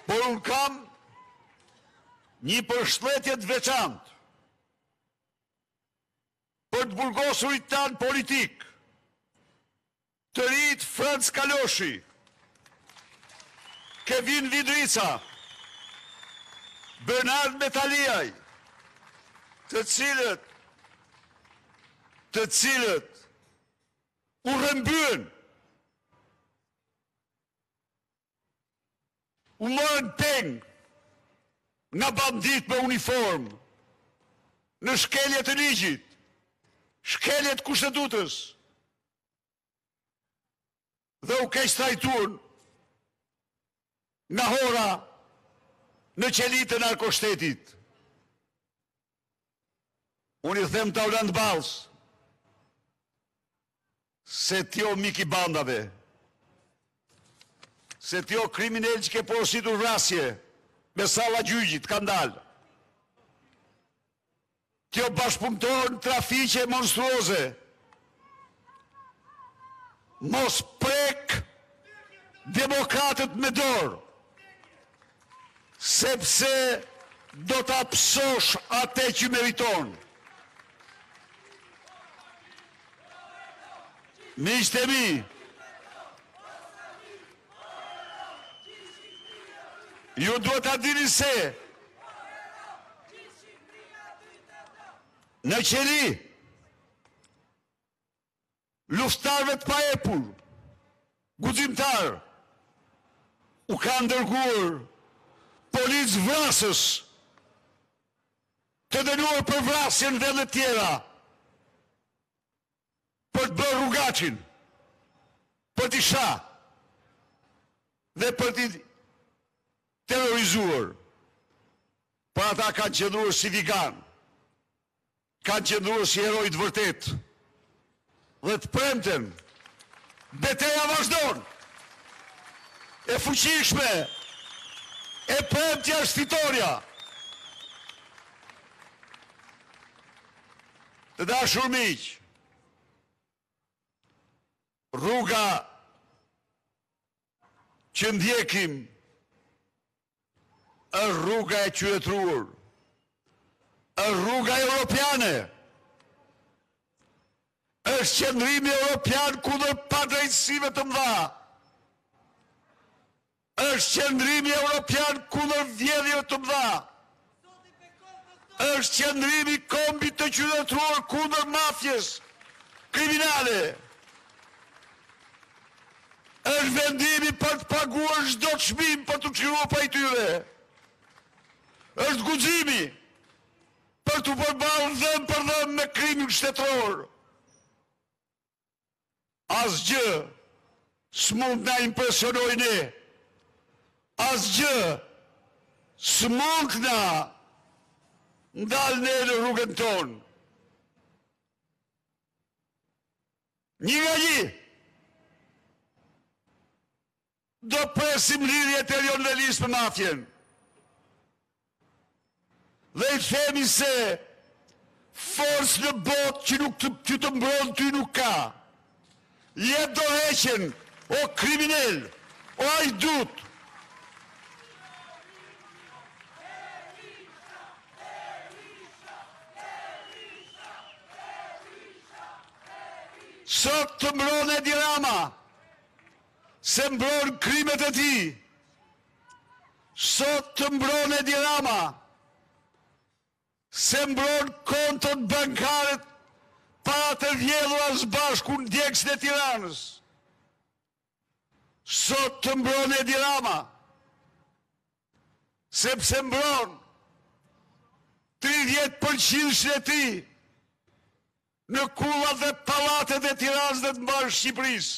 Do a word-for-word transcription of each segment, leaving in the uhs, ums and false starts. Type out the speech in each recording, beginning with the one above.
Por unë kam një përshëndetje të veçantë për të burgosurit tanë politik, të rit Franz Kaloshi, Kevin Vidrica, Bernard Metaliaj, të cilët, të cilët u rëmbyen, u morën peng nga bandit me uniform, në shkeljet e ligjit, shkeljet kushtetutës, dhe u keq trajtuar nga hora në qelitë e narkoshtetit. Unë i them të Auland Bals, se tjo mik i bandave, se tjo kriminel që ke porositur vrasje me salla gjyqit, ka ndalë. Tjo bashkëpunëtor në trafiqe monstruoze, mos prek demokratët me dorë, sepse do të apsosh atë që meriton. Miqtë e mi, ju duhet ta dini se në qeli luftarëve të paepur, guximtar, u ka ndërguar policë vrasës të dënuar për vrasje në vende tjera, për të bërë rrugaqin, për t'i sha dhe për t'i terrorizuar. Për ata kanë qëndruar si vigan, kanë qëndruar si heroj të vërtet, dhe të premten, betejë vazhdon, e fuqishme, e premtja është fitoria. Të dashur miq, rruga që ndjekim është rruga e qytetruar, është rruga europiane, është qëndrimi europian kundër padrejtësive të mëdha, është qëndrimi europian kundër vjedhjeve të mëdha, është qëndrimi kombit të qytetruar kundër mafjes kriminale, është vendimi për të paguar çdo çmim për të çliruar prej tyre, është guximi për të përballur dhëm për dhëm me krimin shtetëror. Asgjë s'mund na impresionojë ne, asgjë s'mund na ndalë ne në rrugën tonë. Një nga një, do presim lidhjet e Lion Velis me mafjen. Dhe i themi se forcë në botë që nuk të, që të mbron ty nuk ka. Jep dorëheqjen, o kriminal, o ajdut. Sot të mbron Edi Rama, se mbron krimet e ti. Sot të mbron Edi Rama, se mbron kontën bankaret para të vjedhura së bashku në djegësin e Tiranës. Sot të mbron Edi Rama, sepse mbron tridhjetë përqind e ti në kullat dhe pallatet e Tiranës dhe të mbarë Shqipërisë.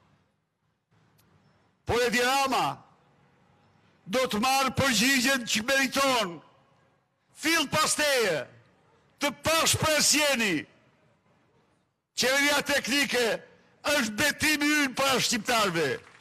Por Edi Rama do të marrë përgjigjen që meriton, fill pasteje, të pashpresjeni. Qeveria teknike është betimi ynë para shqiptarëve.